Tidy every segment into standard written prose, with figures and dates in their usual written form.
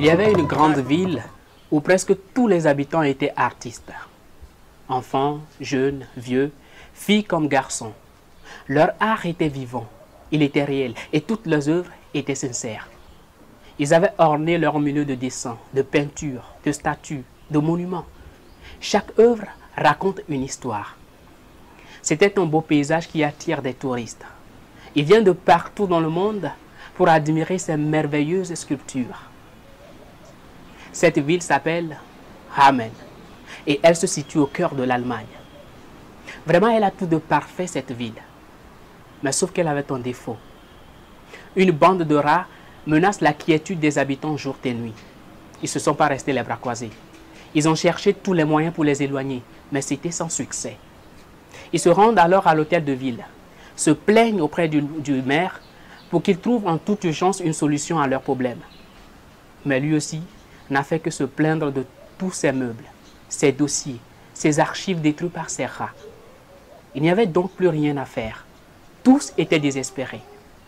y avait une grande ville où presque tous les habitants étaient artistes. Enfants, jeunes, vieux, filles comme garçons. Leur art était vivant, il était réel et toutes leurs œuvres étaient sincères. Ils avaient orné leur milieu de dessins, de peintures, de statues, de monuments. Chaque œuvre raconte une histoire. C'était un beau paysage qui attire des touristes. Ils viennent de partout dans le monde pour admirer ces merveilleuses sculptures. Cette ville s'appelle Hameln et elle se situe au cœur de l'Allemagne. Vraiment, elle a tout de parfait, cette ville. Mais sauf qu'elle avait un défaut. Une bande de rats menace la quiétude des habitants jour et nuit. Ils ne se sont pas restés les bras croisés. Ils ont cherché tous les moyens pour les éloigner, mais c'était sans succès. Ils se rendent alors à l'hôtel de ville, se plaignent auprès du maire pour qu'il trouve en toute urgence une solution à leurs problèmes. Mais lui aussi n'a fait que se plaindre de tous ses meubles, ses dossiers, ses archives détruits par ces rats. Il n'y avait donc plus rien à faire. Tous étaient désespérés.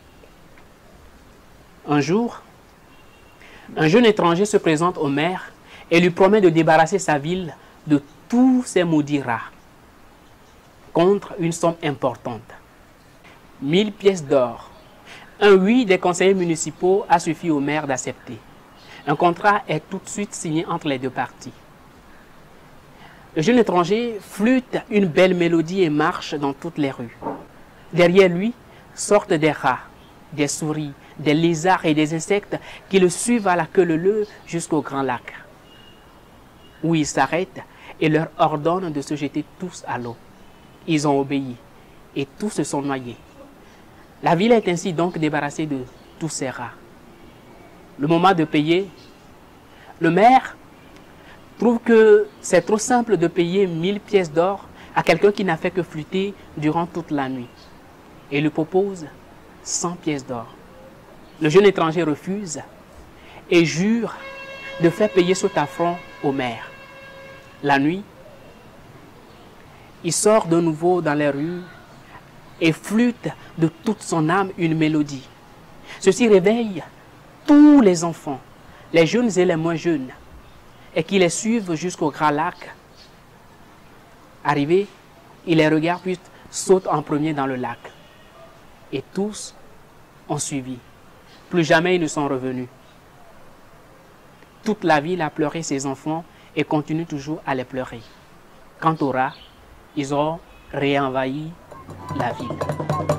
Un jour, un jeune étranger se présente au maire et lui promet de débarrasser sa ville de tous ces maudits rats contre une somme importante. 1000 pièces d'or. Un oui des conseillers municipaux a suffi au maire d'accepter. Un contrat est tout de suite signé entre les deux parties. Le jeune étranger flûte une belle mélodie et marche dans toutes les rues. Derrière lui sortent des rats, des souris, des lézards et des insectes qui le suivent à la queue leu jusqu'au grand lac, où il s'arrête et leur ordonne de se jeter tous à l'eau. Ils ont obéi et tous se sont noyés. La ville est ainsi donc débarrassée de tous ces rats. Le moment de payer, le maire trouve que c'est trop simple de payer 1000 pièces d'or à quelqu'un qui n'a fait que flûter durant toute la nuit et lui propose 100 pièces d'or. Le jeune étranger refuse et jure de faire payer cet affront au maire. La nuit, il sort de nouveau dans les rues et flûte de toute son âme une mélodie. Ceci réveille tous les enfants, les jeunes et les moins jeunes, et qui les suivent jusqu'au grand lac. Arrivé, il les regarde puis saute en premier dans le lac. Et tous ont suivi. Plus jamais ils ne sont revenus. Toute la ville a pleuré ses enfants et continue toujours à les pleurer. Quant aux rats, ils ont réenvahi la ville.